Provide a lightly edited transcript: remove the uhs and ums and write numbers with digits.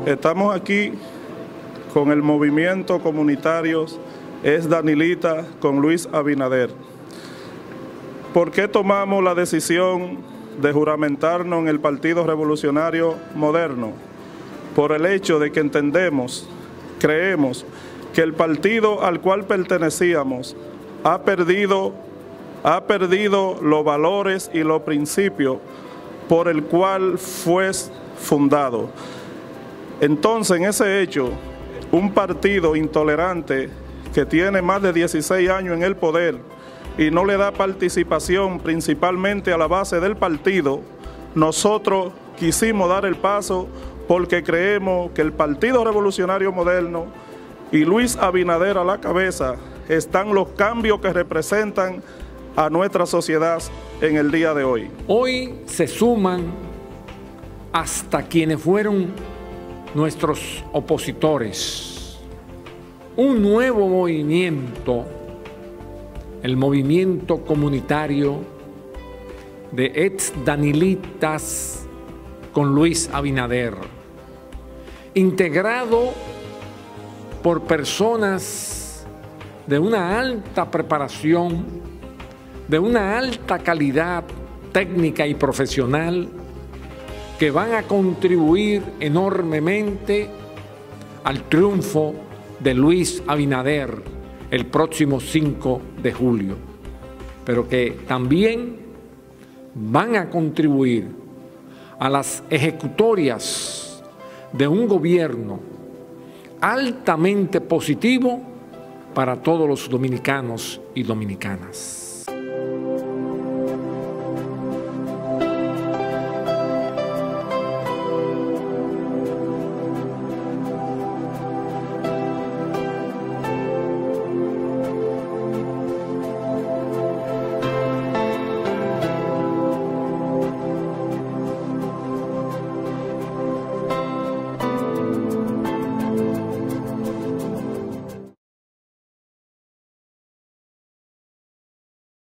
Estamos aquí con el movimiento comunitario Es Danilita con Luis Abinader. ¿Por qué tomamos la decisión de juramentarnos en el Partido Revolucionario Moderno? Por el hecho de que creemos que el partido al cual pertenecíamos ha perdido los valores y los principios por el cual fue fundado. Entonces, en ese hecho, un partido intolerante que tiene más de 16 años en el poder y no le da participación principalmente a la base del partido, nosotros quisimos dar el paso porque creemos que el Partido Revolucionario Moderno y Luis Abinader a la cabeza están los cambios que representan a nuestra sociedad en el día de hoy. Hoy se suman hasta quienes fueron nuestros opositores. Un nuevo movimiento, el movimiento comunitario de ex Danilitas con Luis Abinader, integrado por personas de una alta preparación, de una alta calidad técnica y profesional, que van a contribuir enormemente al triunfo de Luis Abinader el próximo 5 de julio, pero que también van a contribuir a las ejecutorias de un gobierno altamente positivo para todos los dominicanos y dominicanas.